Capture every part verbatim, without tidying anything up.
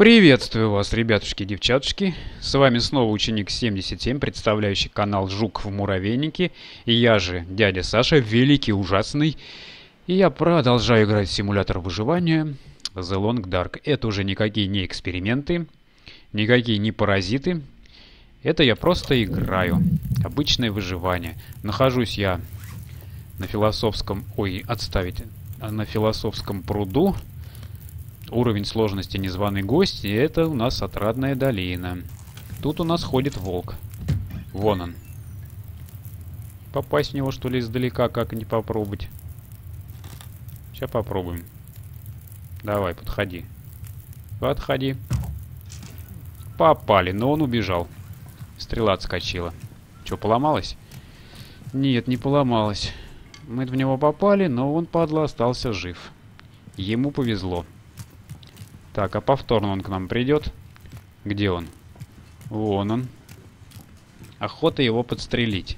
Приветствую вас, ребятушки-девчатушки. С вами снова ученик семьдесят семь, представляющий канал Жук в Муравейнике. И я же, дядя Саша, великий ужасный. И я продолжаю играть в симулятор выживания The Long Dark. Это уже никакие не эксперименты, никакие не паразиты. Это я просто играю. Обычное выживание. Нахожусь я на философском... Ой, отставить. На философском пруду. Уровень сложности незваный гость, и это у нас отрадная долина. Тут у нас ходит волк. Вон он. Попасть в него, что ли, издалека, как не попробовать? Сейчас попробуем. Давай, подходи. Подходи. Попали, но он убежал. Стрела отскочила. Что, поломалась? Нет, не поломалась. Мы в него попали, но он, падла, остался жив. Ему повезло. Так, а повторно он к нам придет. Где он? Вон он. Охота его подстрелить.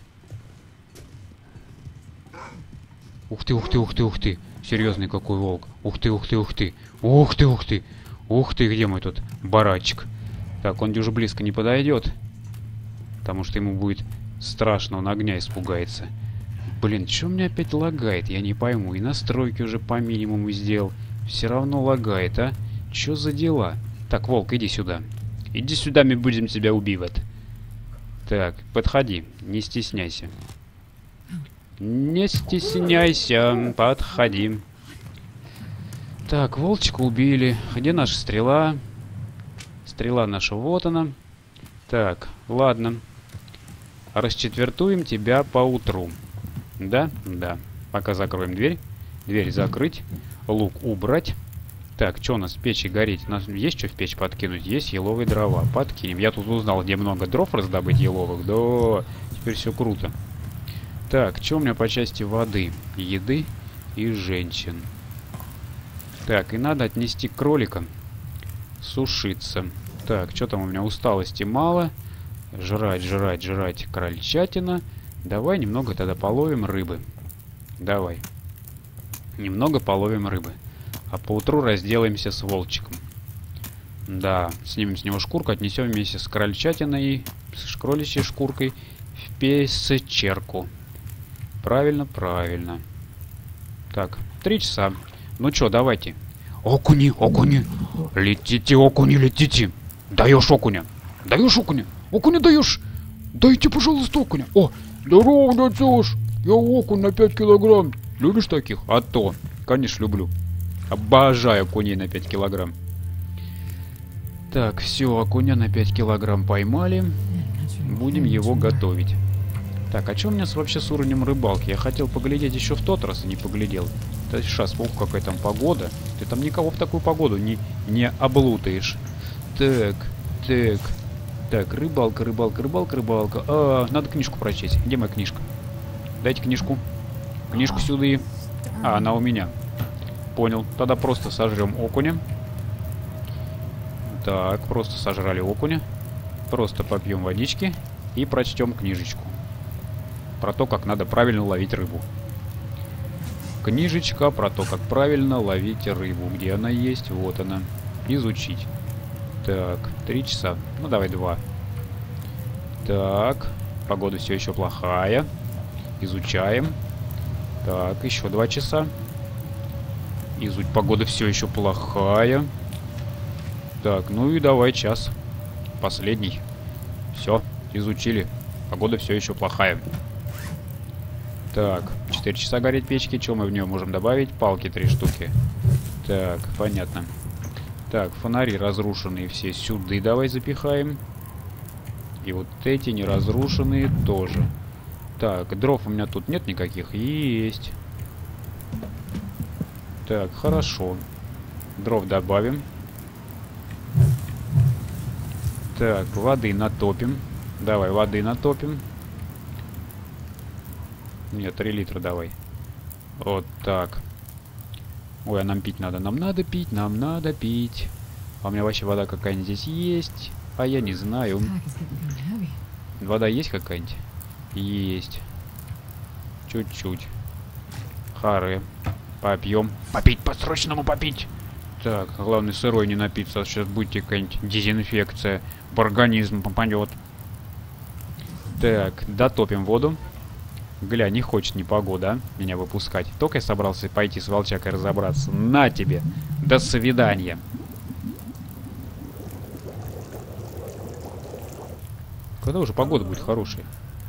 Ух ты, ух ты, ух ты, ух ты. Серьезный какой волк. Ух ты, ух ты, ух ты. Ух ты, ух ты. Ух ты, где мой тут барачек? Так, он уже близко не подойдет. Потому что ему будет страшно, он огня испугается. Блин, что мне опять лагает? Я не пойму. И настройки уже по минимуму сделал. Все равно лагает, а? Чё за дела? Так, волк, иди сюда. Иди сюда, мы будем тебя убивать. Так, подходи, не стесняйся. Не стесняйся, подходи. Так, волчика убили. Где наша стрела? Стрела наша, вот она. Так, ладно. Расчетвертуем тебя поутру. Да? Да. Пока закроем дверь. Дверь закрыть. Лук убрать. Так, что у нас в печи гореть? У нас есть что в печь подкинуть? Есть еловые дрова. Подкинем. Я тут узнал, где много дров раздобыть еловых. Да, теперь все круто. Так, что у меня по части воды? Еды и женщин. Так, и надо отнести кролика. Сушиться. Так, что там у меня? Усталости мало. Жрать, жрать, жрать крольчатина. Давай немного тогда половим рыбы. Давай. Немного половим рыбы. А поутру разделаемся с волчиком. Да, снимем с него шкурку, отнесем вместе с крольчатиной, с кроличьей шкуркой в песчерку. Правильно, правильно. Так, три часа. Ну что, давайте. Окуни, окуни. Летите, окуни, летите. Даешь окуня. Даешь окуня. Окуня даешь. Дайте, пожалуйста, окуня. О, здорово, дядя Саш. Я окунь на пять килограмм. Любишь таких? А то. Конечно, люблю. Обожаю окуней на пять килограмм. Так, все, окуня на пять килограмм поймали. Будем его готовить. Так, а что у меня с, вообще с уровнем рыбалки? Я хотел поглядеть еще в тот раз и не поглядел. Да сейчас, ух, какая там погода. Ты там никого в такую погоду не, не облутаешь. Так, так. Так, рыбалка, рыбалка, рыбалка, рыбалка. А, надо книжку прочесть. Где моя книжка? Дайте книжку. Книжку сюда. А, она у меня. Понял. Тогда просто сожрем окуня. Так, просто сожрали окуня. Просто попьем водички и прочтем книжечку. Про то, как надо правильно ловить рыбу. Книжечка про то, как правильно ловить рыбу. Где она есть? Вот она. Изучить. Так, три часа. Ну, давай два. Так, погода все еще плохая. Изучаем. Так, еще два часа. Изуть, погода все еще плохая. Так, ну и давай час. Последний. Все, изучили. Погода все еще плохая. Так, четыре часа гореть печки. Что мы в нее можем добавить? Палки три штуки. Так, понятно. Так, фонари разрушенные все сюда давай запихаем. И вот эти неразрушенные тоже. Так, дров у меня тут нет никаких? Есть. Так, хорошо. Дров добавим. Так, воды натопим. Давай, воды натопим. Нет, три литра давай. Вот так. Ой, а нам пить надо. Нам надо пить, нам надо пить. А у меня вообще вода какая-нибудь здесь есть? А я не знаю. Вода есть какая-нибудь? Есть. Чуть-чуть. Харе. Попьем. Попить, по-срочному попить. Так, главное сырой не напиться, а сейчас будет какая-нибудь дезинфекция в организм попадет. Так, дотопим воду. Гля, не хочет непогода, а, меня выпускать. Только я собрался пойти с волчакой разобраться. На тебе! До свидания! Когда уже погода будет хорошая?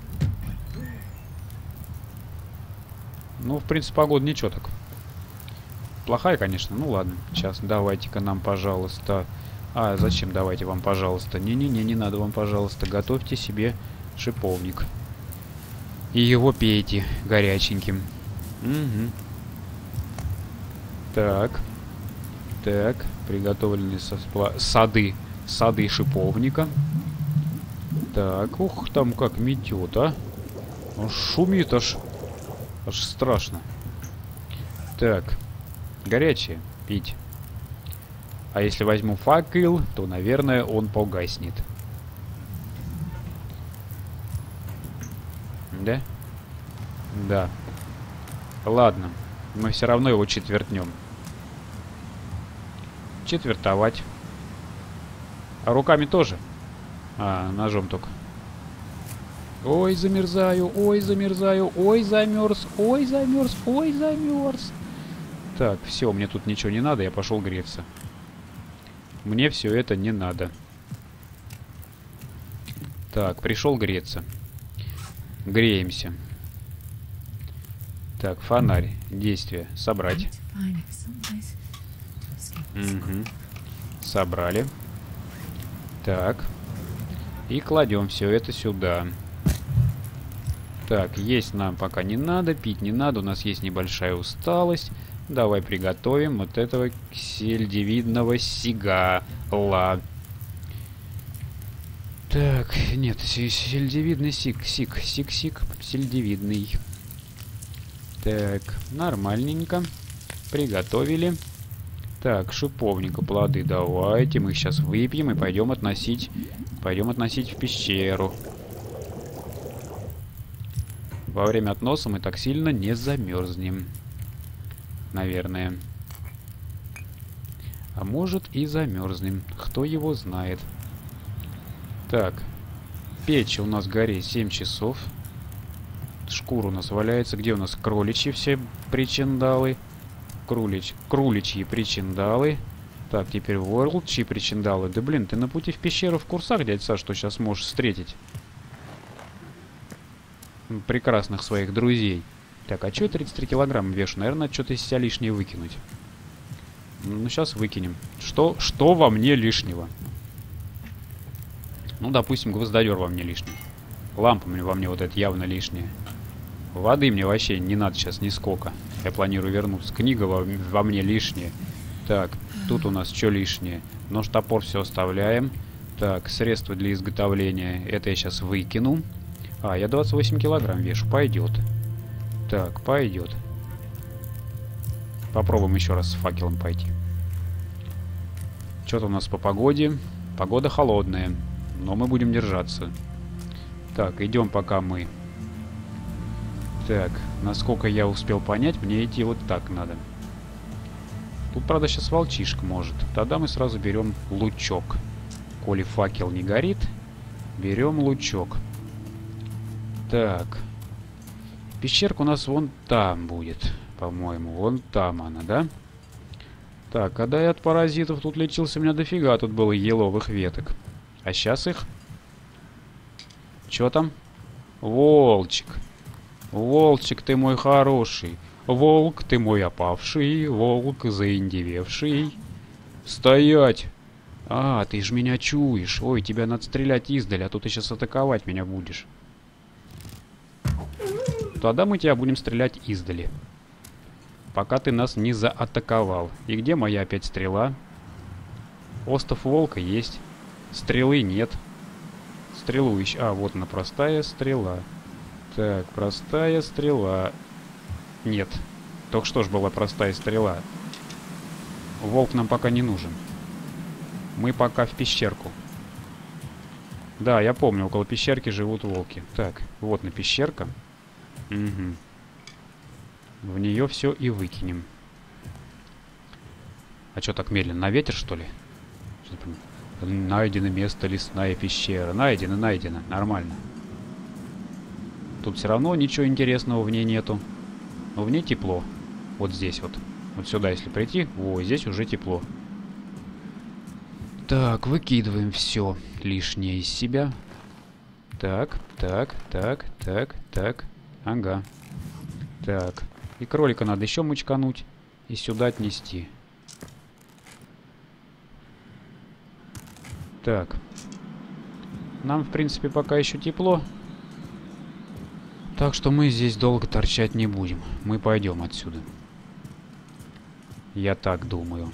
Ну, в принципе, погода ничего так. Плохая, конечно. Ну, ладно. Сейчас давайте-ка нам, пожалуйста... А, зачем давайте вам, пожалуйста? Не-не-не, не надо вам, пожалуйста. Готовьте себе шиповник. И его пейте горяченьким. Угу. Так. Так. Приготовлены со спла... сады. Сады шиповника. Так. Ух, там как метет, а. Аж шумит аж. Аж страшно. Так. Горячее. Пить. А если возьму факел, то, наверное, он погаснет. Да? Да. Ладно. Мы все равно его четвертнем. Четвертовать. А руками тоже? А, ножом только. Ой, замерзаю, ой, замерзаю, ой, замерз, ой, замерз, ой, замерз. Так, все, мне тут ничего не надо, я пошел греться. Мне все это не надо. Так, пришел греться. Греемся. Так, фонарь. Действие. Собрать. Угу. Собрали. Так. И кладем все это сюда. Так, есть нам пока не надо, пить не надо. У нас есть небольшая усталость. Давай приготовим вот этого сельдевидного сигала. Так, нет, сельдевидный сик, сик, сик-сик, сельдевидный. Так, нормальненько. Приготовили. Так, шиповника, плоды давайте. Мы их сейчас выпьем и пойдем относить, пойдем относить в пещеру. Во время относа мы так сильно не замерзнем. Наверное. А может и замерзнем. Кто его знает. Так. Печь у нас горит семь часов. Шкура у нас валяется. Где у нас кроличьи все причиндалы? Кролич... Кроличьи причиндалы. Так, теперь волчьи причиндалы. Да блин, ты на пути в пещеру в курсах, дядь Саш, что сейчас можешь встретить? Прекрасных своих друзей. Так, а что я тридцать три килограмма вешу? Наверное, что-то из себя лишнее выкинуть. Ну, сейчас выкинем. Что, что во мне лишнего? Ну, допустим, гвоздодер во мне лишний. Лампа мне во мне вот это явно лишняя. Воды мне вообще не надо сейчас нисколько. Я планирую вернуться. Книга во, во мне лишняя. Так, тут у нас что лишнее? Нож, топор все оставляем. Так, средства для изготовления. Это я сейчас выкину. А, я двадцать восемь килограмм вешу. Пойдет. Так, пойдет. Попробуем еще раз с факелом пойти. Что-то у нас по погоде. Погода холодная. Но мы будем держаться. Так, идем пока мы. Так, насколько я успел понять, мне идти вот так надо. Тут, правда, сейчас волчишка может. Тогда мы сразу берем лучок. Коли факел не горит, берем лучок. Так. Пещерка у нас вон там будет, по-моему. Вон там она, да? Так, когда я от паразитов тут лечился, у меня дофига тут было еловых веток. А сейчас их... Чё там? Волчик. Волчик, ты мой хороший. Волк, ты мой опавший. Волк, заиндевевший. Стоять! А, ты ж меня чуешь. Ой, тебя надо стрелять издали, а то ты сейчас атаковать меня будешь. Тогда мы тебя будем стрелять издали. Пока ты нас не заатаковал. И где моя опять стрела? Остов волка есть. Стрелы нет. Стрелу ищ... А, вот она, простая стрела. Так, простая стрела. Нет. Только что ж была простая стрела. Волк нам пока не нужен. Мы пока в пещерку. Да, я помню, около пещерки живут волки. Так, вот на пещерка. Угу. В нее все и выкинем. А что так медленно? На ветер, что ли? Найдено место, лесная пещера. Найдено, найдено. Нормально. Тут все равно ничего интересного в ней нету. Но в ней тепло. Вот здесь вот. Вот сюда, если прийти. О, здесь уже тепло. Так, выкидываем все лишнее из себя. Так, так, так, так, так. Ага. Так. И кролика надо еще мочкануть. И сюда отнести. Так. Нам, в принципе, пока еще тепло. Так что мы здесь долго торчать не будем. Мы пойдем отсюда. Я так думаю.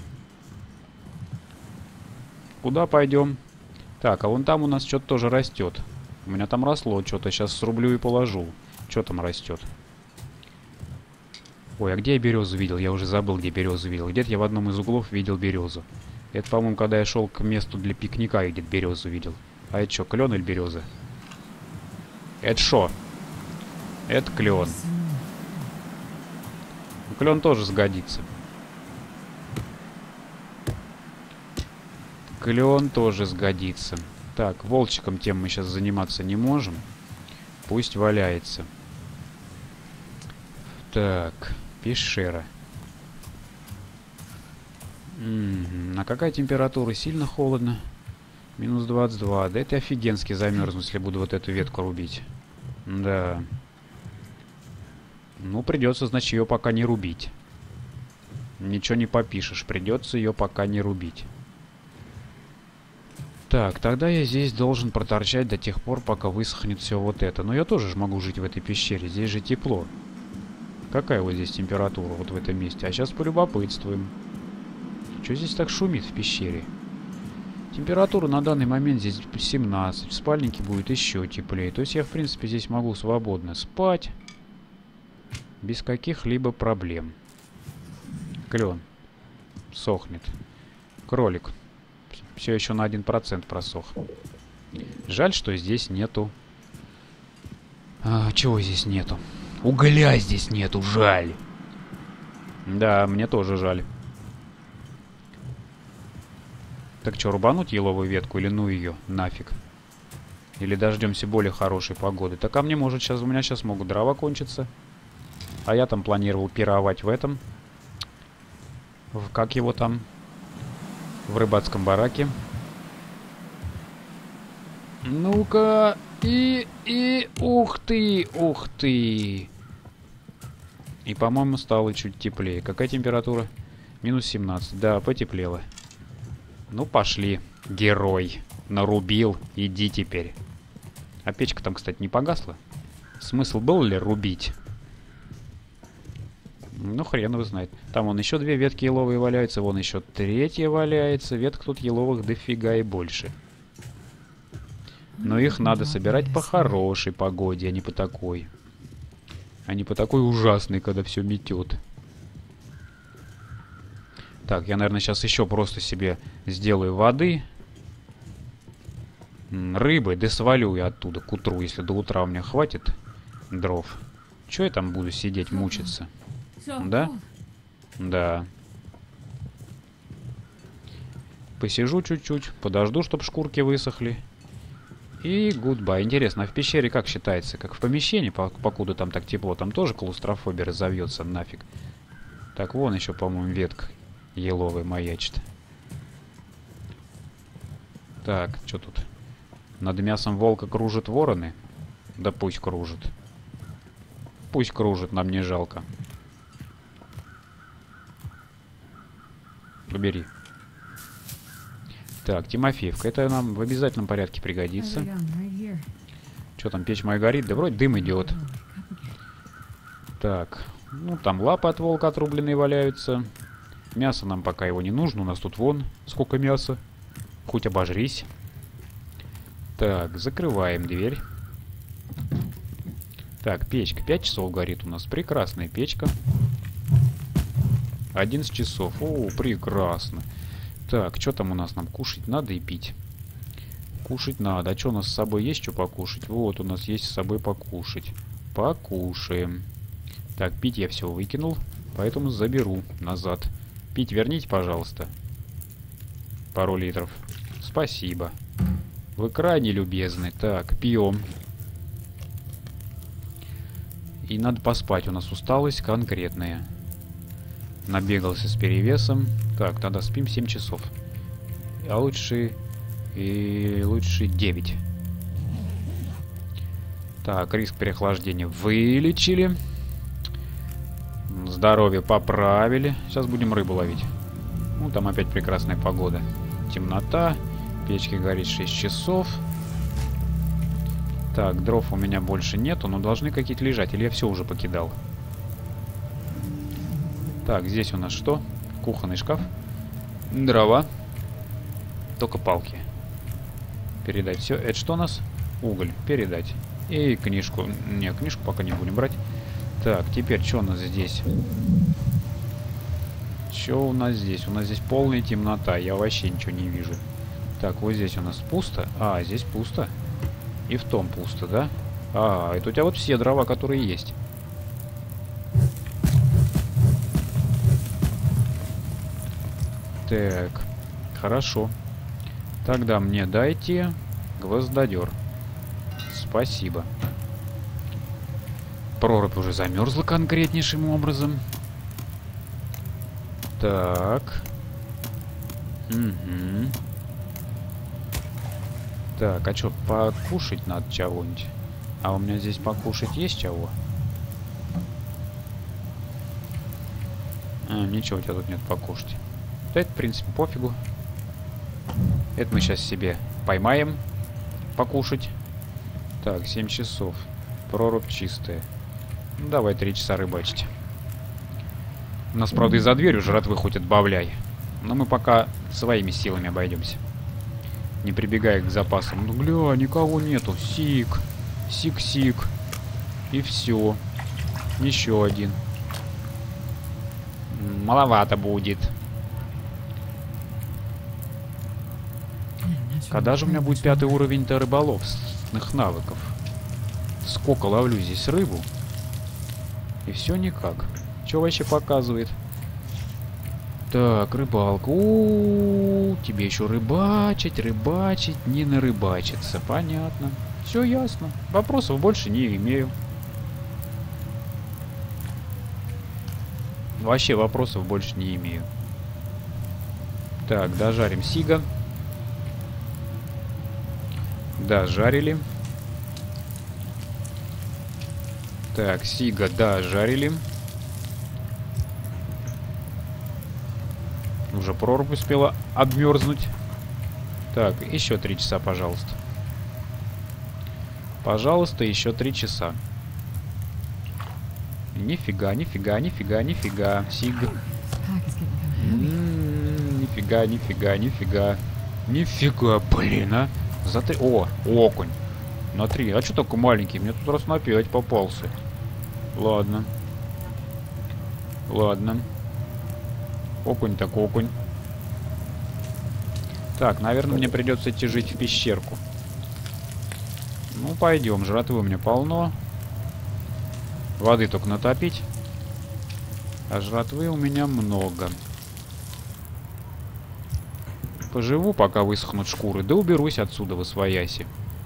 Куда пойдем? Так, а вон там у нас что-то тоже растет. У меня там росло что-то. Сейчас срублю и положу. Что там растет? Ой, а где я березу видел? Я уже забыл, где березу видел. Где-то я в одном из углов видел березу. Это, по-моему, когда я шел к месту для пикника, я где-то березу видел. А это что, клен или береза? Это что? Это клен. Клен тоже сгодится. Клен тоже сгодится. Так, волчиком тем мы сейчас заниматься не можем. Пусть валяется. Так, пещера. М-м, а какая температура? Сильно холодно. Минус двадцать два. Да это офигенски замерзну, если буду вот эту ветку рубить. Да. Ну, придется, значит, ее пока не рубить. Ничего не попишешь. Придется ее пока не рубить. Так, тогда я здесь должен проторчать до тех пор, пока высохнет все вот это. Но я тоже же могу жить в этой пещере. Здесь же тепло. Какая вот здесь температура вот в этом месте? А сейчас полюбопытствуем. Что здесь так шумит в пещере? Температура на данный момент здесь семнадцать. В спальнике будет еще теплее. То есть я, в принципе, здесь могу свободно спать. Без каких-либо проблем. Клен. Сохнет. Кролик. Все еще на один процент просох. Жаль, что здесь нету... А, чего здесь нету? Угля здесь нету, жаль. Да, мне тоже жаль. Так что, рубануть еловую ветку или ну ее нафиг? Или дождемся более хорошей погоды? Так а мне может сейчас... У меня сейчас могут дрова кончиться. А я там планировал пировать в этом. В, как его там? В рыбацком бараке. Ну-ка. И, и, ух ты, ух ты. И, по-моему, стало чуть теплее. Какая температура? Минус семнадцать. Да, потеплело. Ну, пошли. Герой. Нарубил. Иди теперь. А печка там, кстати, не погасла. Смысл был ли рубить? Ну, хрен его знает. Там вон еще две ветки еловые валяются. Вон еще третья валяется. Веток тут еловых дофига и больше. Но их надо собирать по хорошей погоде, а не по такой. А не по такой ужасной, когда все метет. Так, я, наверное, сейчас еще просто себе сделаю воды. Рыбы, да свалю я оттуда к утру, если до утра у меня хватит дров. Че я там буду сидеть, мучиться? Да? Да. Посижу чуть-чуть, подожду, чтобы шкурки высохли. И гудбай. Интересно, а в пещере как считается? Как в помещении, покуда там так тепло? Там тоже клаустрофобия разовьется нафиг. Так, вон еще, по-моему, ветка еловая маячит. Так, что тут? Над мясом волка кружат вороны? Да пусть кружат. Пусть кружат, нам не жалко. Убери. Так, Тимофеевка. Это нам в обязательном порядке пригодится. Что там, печь моя горит? Да вроде дым идет. Так. Ну, там лапы от волка отрубленные валяются. Мясо нам пока его не нужно. У нас тут вон сколько мяса. Хоть обожрись. Так, закрываем дверь. Так, печка. пять часов горит у нас. Прекрасная печка. одиннадцать часов. О, прекрасно. Так, что там у нас? Нам кушать надо и пить. Кушать надо. А что у нас с собой есть, что покушать? Вот, у нас есть с собой покушать. Покушаем. Так, пить я все выкинул, поэтому заберу назад. Пить верните, пожалуйста. Пару литров. Спасибо. Вы крайне любезны. Так, пьем. И надо поспать. У нас усталость конкретная. Набегался с перевесом. Так, тогда спим семь часов. А лучше... И лучше девять. Так, риск переохлаждения вылечили. Здоровье поправили. Сейчас будем рыбу ловить. Ну, там опять прекрасная погода. Темнота. Печки горит шесть часов. Так, дров у меня больше нету, но должны какие-то лежать. Или я все уже покидал? Так, здесь у нас что? Кухонный шкаф. Дрова. Только палки. Передать все. Это что у нас? Уголь. Передать. И книжку. Не, книжку пока не будем брать. Так, теперь что у нас здесь? Что у нас здесь? У нас здесь полная темнота. Я вообще ничего не вижу. Так, вот здесь у нас пусто. А, здесь пусто. И в том пусто, да? А, это у тебя вот все дрова, которые есть. Так, хорошо. Тогда мне дайте гвоздодер. Спасибо. Прорубь уже замерзла конкретнейшим образом. Так. Угу. Так, а что, покушать надо чего-нибудь? А у меня здесь покушать есть чего? А, ничего у тебя тут нет покушать. Да это, в принципе, пофигу. Это мы сейчас себе поймаем. Покушать. Так, семь часов. Прорубь чистая. Ну, давай три часа рыбачить. У нас, правда, и за дверью жратвы хоть отбавляй. Но мы пока своими силами обойдемся. Не прибегая к запасам. Ну, гля, никого нету. Сик. Сик-сик. И все. Еще один. Маловато будет. Когда же у меня будет пятый уровень-то рыболовных навыков? Сколько ловлю здесь рыбу? И все никак. Что вообще показывает? Так, рыбалка. У-у-у, тебе еще рыбачить, рыбачить, не нарыбачиться. Понятно. Все ясно. Вопросов больше не имею. Вообще вопросов больше не имею. Так, дожарим сига. Дожарили. Так, сига дожарили. Уже прорубь успела обмерзнуть. Так, еще три часа, пожалуйста. Пожалуйста, еще три часа. Нифига, нифига, нифига, нифига. Сиг. М-м-м, нифига, нифига, нифига. Нифига, блин, а. За три... О, окунь. На три. А что такой маленький? Мне тут раз на пять попался. Ладно. Ладно. Окунь так окунь. Так, наверное, мне придется идти жить в пещерку. Ну, пойдем. Жратвы у меня полно. Воды только натопить. А жратвы у меня много. Поживу, пока высохнут шкуры. Да уберусь отсюда восвояси.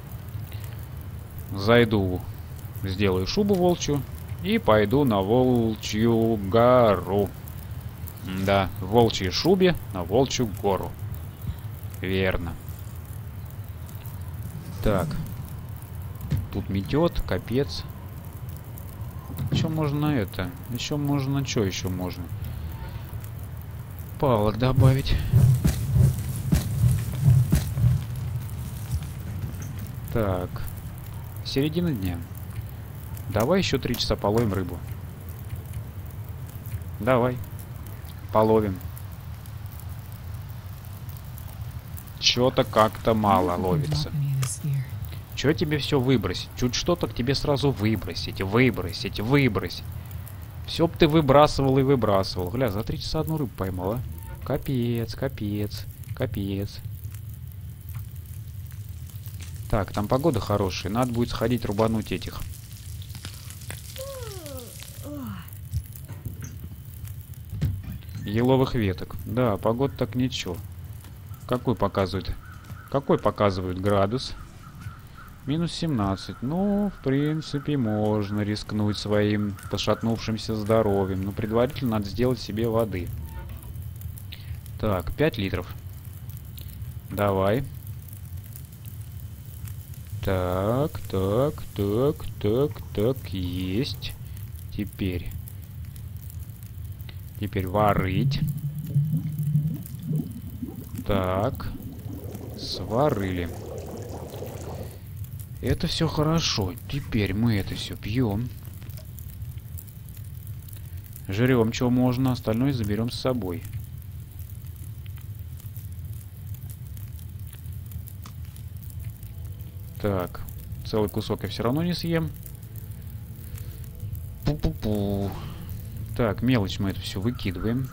Зайду, сделаю шубу волчью. И пойду на Волчью гору. Да, в волчьей шубе на Волчью гору. Верно. Так. Тут метет, капец. Еще можно это. Еще можно, что еще можно? Палок добавить. Так. Середина дня. Давай еще три часа половим рыбу. Давай. Половим. Чё-то как-то мало ловится. Чё тебе все выбросить? Чуть что-то к тебе сразу выбросить, выбросить, выбросить. Все б ты выбрасывал и выбрасывал. Гля, за три часа одну рыбу поймала. Капец, капец, капец. Так, там погода хорошая. Надо будет сходить рубануть этих. еловых веток. Да, погода так ничего. Какой показывает? Какой показывает градус? Минус семнадцать. Ну, в принципе, можно рискнуть своим пошатнувшимся здоровьем. Но предварительно надо сделать себе воды. Так, пять литров. Давай. Так, так, так, так, так, есть. Теперь. Теперь варить. Так. Сварили. Это все хорошо. Теперь мы это все пьем. Жрем, что можно, остальное заберем с собой. Так, целый кусок я все равно не съем. Пу-пу-пу. Так, мелочь мы это все выкидываем.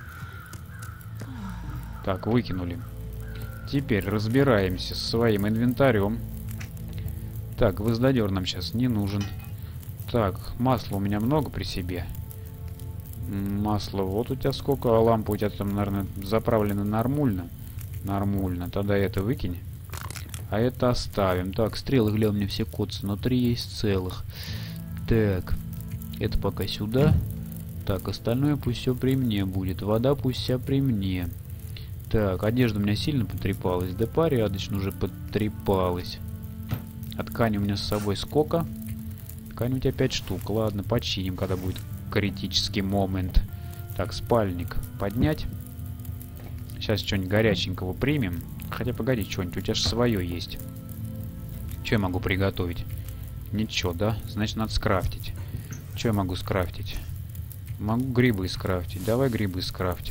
Так, выкинули. Теперь разбираемся со своим инвентарем. Так, гвоздодер нам сейчас не нужен. Так, масла у меня много при себе. Масло, вот у тебя сколько, а лампа у тебя там, наверное, заправлена нормально. Нормально, тогда это выкинь. А это оставим. Так, стрелы, глянь, у меня все коцы, но три есть целых. Так, это пока сюда. Так, остальное пусть все при мне будет. Вода пусть вся при мне. Так, одежда у меня сильно потрепалась. Да порядочно уже потрепалась. А ткани у меня с собой сколько? Ткани у тебя пять штук. Ладно, починим, когда будет критический момент. Так, спальник поднять. Сейчас что-нибудь горяченького примем. Хотя, погоди, что-нибудь, у тебя же свое есть. Что я могу приготовить? Ничего, да? Значит, надо скрафтить. Что я могу скрафтить? Могу грибы скрафтить. Давай грибы скрафтим.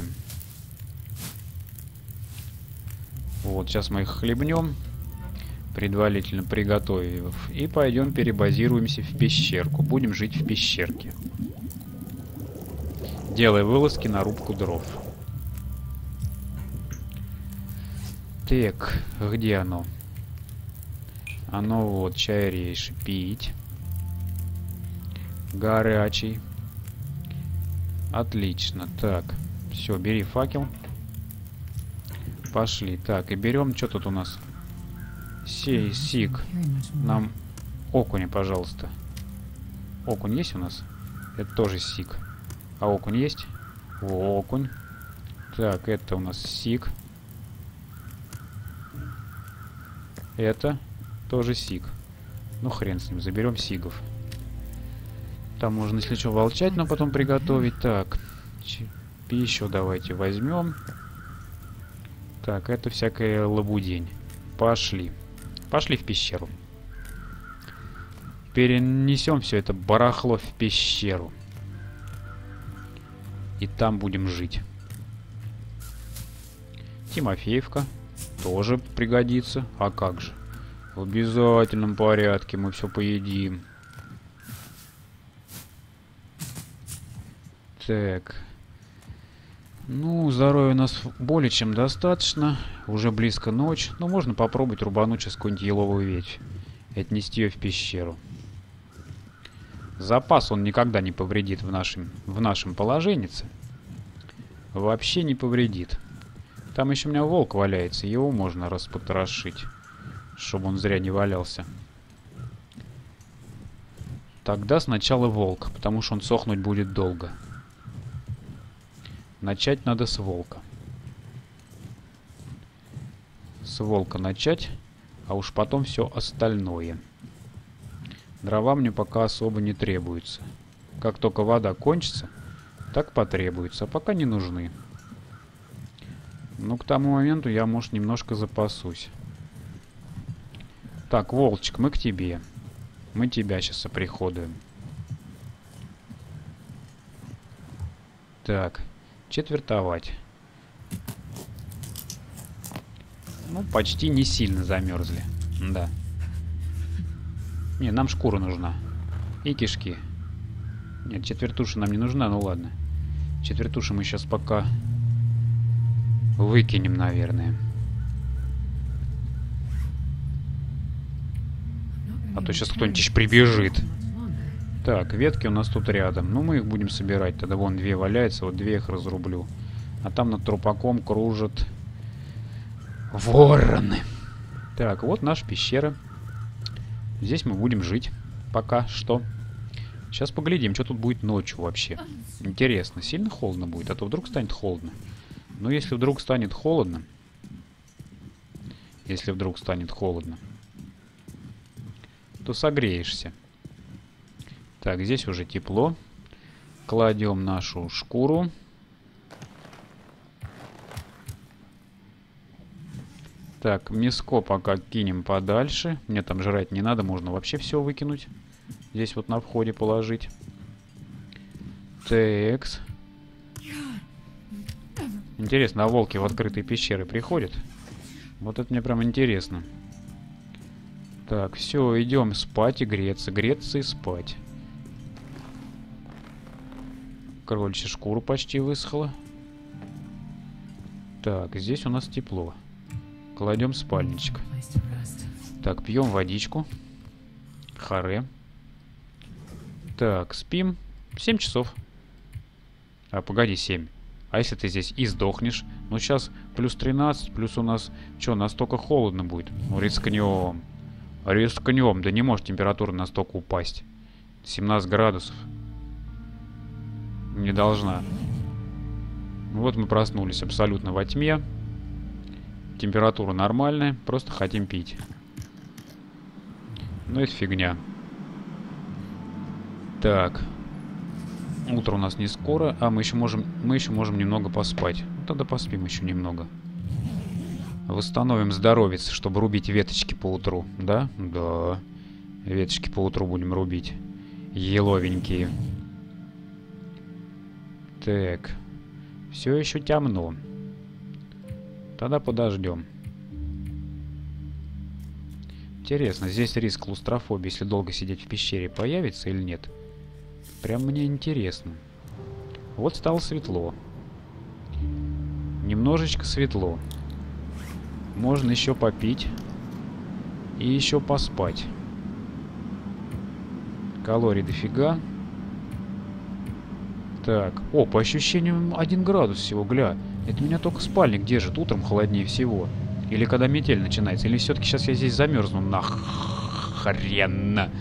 Вот, сейчас мы их хлебнем, предварительно приготовив. И пойдем перебазируемся в пещерку. Будем жить в пещерке. Делай вылазки на рубку дров. Так, где оно? Оно вот, чай рейши. Пить. Горячий. Отлично. Так, все, бери факел. Пошли. Так, и берем, что тут у нас? Сей, сик. Нам окуня, пожалуйста. Окунь есть у нас? Это тоже сик. А окунь есть? О, окунь. Так, это у нас сик. Это тоже сик. Ну, хрен с ним, заберем сигов. Там можно, если что, волчать, но потом приготовить. Так, пищу давайте возьмем. Так, это всякая лабудень. Пошли. Пошли в пещеру. Перенесем все это барахло в пещеру. И там будем жить. Тимофеевка тоже пригодится. А как же? В обязательном порядке мы все поедим. Так. Ну, здоровья у нас более чем достаточно. Уже близко ночь. Но можно попробовать рубануть сейчас какую-нибудь еловую ветвь. И отнести ее в пещеру. Запас он никогда не повредит в нашем, в нашем положении. Вообще не повредит. Там еще у меня волк валяется. Его можно распотрошить. Чтобы он зря не валялся. Тогда сначала волк. Потому что он сохнуть будет долго. Начать надо с волка. С волка начать. А уж потом все остальное. Дрова мне пока особо не требуется. Как только вода кончится, так потребуется. А пока не нужны. Ну, к тому моменту я, может, немножко запасусь. Так, волчик, мы к тебе. Мы тебя сейчас оприходуем. Так, четвертовать. Ну, почти не сильно замерзли. Да. Не, нам шкура нужна. И кишки. Нет, четвертуша нам не нужна, ну ладно. Четвертушу мы сейчас пока выкинем, наверное. А то сейчас кто-нибудь еще прибежит. Так, ветки у нас тут рядом. Ну, мы их будем собирать. Тогда вон две валяются, вот две их разрублю. А там над трупаком кружат вороны. Так, вот наша пещера. Здесь мы будем жить пока что. Сейчас поглядим, что тут будет ночью вообще. Интересно, сильно холодно будет? А то вдруг станет холодно. Но если вдруг станет холодно... Если вдруг станет холодно, то согреешься. Так, здесь уже тепло. Кладем нашу шкуру. Так, мяско пока кинем подальше. Мне там жрать не надо, можно вообще все выкинуть. Здесь вот на входе положить. Текс. Интересно, а волки в открытые пещеры приходят? Вот это мне прям интересно. Так, все, идем спать и греться. Греться и спать. Кроличья шкура почти высохла. Так, здесь у нас тепло. Кладем спальничек. Так, пьем водичку. Харе. Так, спим. семь часов. А, погоди, семь. А если ты здесь и сдохнешь? Ну, сейчас плюс тринадцать, плюс у нас... Что, настолько холодно будет? Ну, рискнем. Рискнем. Да не может температура настолько упасть. семнадцать градусов. Не должна. Вот мы проснулись абсолютно во тьме. Температура нормальная. Просто хотим пить. Ну, это фигня. Так. Утро у нас не скоро, а мы еще можем, мы еще можем немного поспать. Ну, тогда поспим еще немного. Восстановим здоровье, чтобы рубить веточки по утру. Да? Да. Веточки по утру будем рубить. Еловенькие. Так. Все еще темно. Тогда подождем. Интересно, здесь риск клаустрофобии, если долго сидеть в пещере, появится или нет? Прям мне интересно. Вот стало светло. Немножечко светло. Можно еще попить. И еще поспать. Калорий дофига. Так. О, по ощущениям один градус всего, гля. Это меня только спальник держит. Утром холоднее всего. Или когда метель начинается. Или все-таки сейчас я здесь замерзну. Нахрен.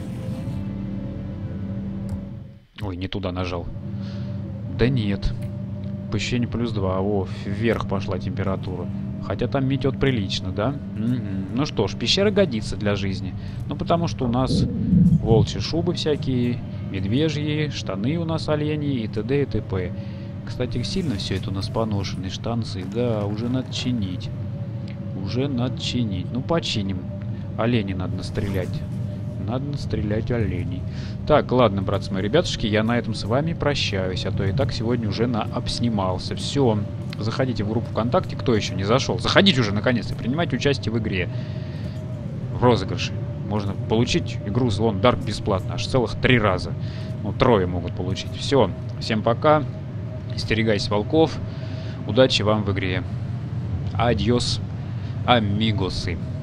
Ой, не туда нажал. Да нет. По ощущению плюс два. О, вверх пошла температура. Хотя там метет прилично, да? Угу. Ну что ж, пещера годится для жизни. Ну потому что у нас волчьи шубы всякие, медвежьи, штаны у нас оленьи и т.д. и т.п. Кстати, сильно все это у нас поношенные штанцы. Да, уже надо чинить. Уже надо чинить. Ну, починим. Оленей надо настрелять. Надо настрелять оленей. Так, ладно, братцы мои ребятушки, я на этом с вами прощаюсь. А то и так сегодня уже наобснимался. Все. Заходите в группу ВКонтакте. Кто еще не зашел? Заходите уже, наконец-то. Принимайте участие в игре. В розыгрыше. Можно получить игру Zone Dark бесплатно. Аж целых три раза. Ну, трое могут получить. Все. Всем пока. Остерегайся волков. Удачи вам в игре. Адьос, амигосы.